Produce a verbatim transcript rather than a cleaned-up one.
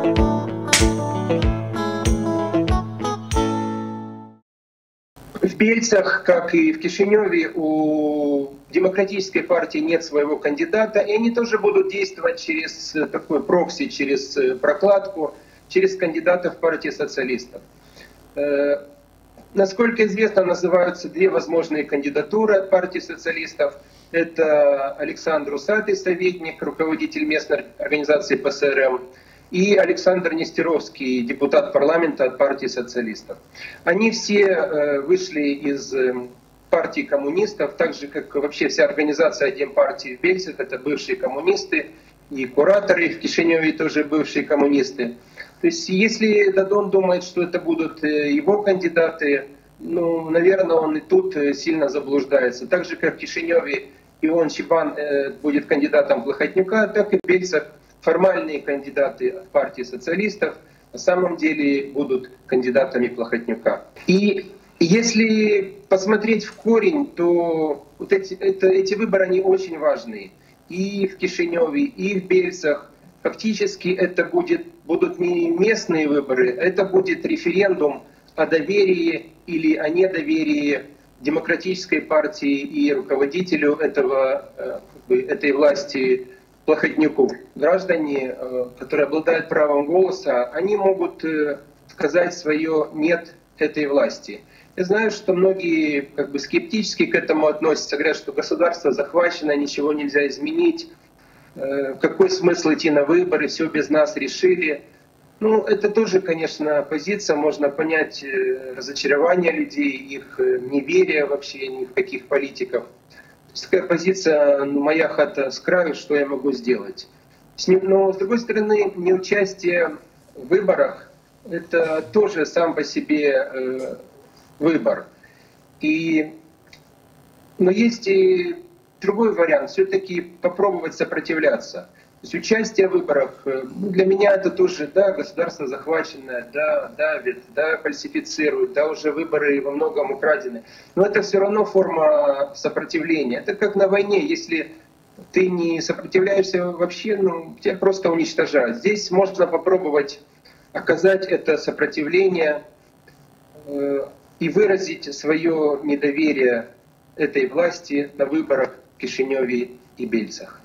В Бельцах, как и в Кишиневе, у демократической партии нет своего кандидата, и они тоже будут действовать через такой прокси, через прокладку, через кандидатов партии социалистов. Насколько известно, называются две возможные кандидатуры от партии социалистов. Это Александр Усатый, советник, руководитель местной организации П С Р М, и Александр Нестеровский, депутат парламента от партии социалистов. Они все вышли из партии коммунистов, так же как вообще вся организация Демпартии в Бельцах, это бывшие коммунисты, и кураторы в Кишиневе тоже бывшие коммунисты. То есть если Дадон думает, что это будут его кандидаты, ну, наверное, он и тут сильно заблуждается. Так же, как в Кишиневе Ион Чибан будет кандидатом Плохотнюка, так и в Бельцах формальные кандидаты от партии социалистов на самом деле будут кандидатами Плохотнюка. И если посмотреть в корень, то вот эти, это, эти выборы, они очень важные. И в Кишиневе, и в Бельцах. Фактически это будет, будут не местные выборы, это будет референдум о доверии или о недоверии демократической партии и руководителю этого, этой власти Плохотнюку. Граждане, которые обладают правом голоса, они могут сказать свое «нет» этой власти. Я знаю, что многие как бы скептически к этому относятся, говорят, что государство захвачено, ничего нельзя изменить, какой смысл идти на выборы, все без нас решили. Ну, это тоже, конечно, позиция, можно понять разочарование людей, их неверие вообще ни в каких политиков. То есть такая позиция, ну, моя хата с краю, что я могу сделать. Но, с другой стороны, неучастие в выборах — это тоже сам по себе выбор. И, но есть и другой вариант, все-таки попробовать сопротивляться. То есть участие в выборах, ну, для меня это тоже, да, государство захваченное, да, давит, да, фальсифицирует, да, уже выборы во многом украдены. Но это все равно форма сопротивления. Это как на войне, если ты не сопротивляешься вообще, ну, тебя просто уничтожают. Здесь можно попробовать оказать это сопротивление э, и выразить свое недоверие этой власти на выборах в Кишиневе и Бельцах.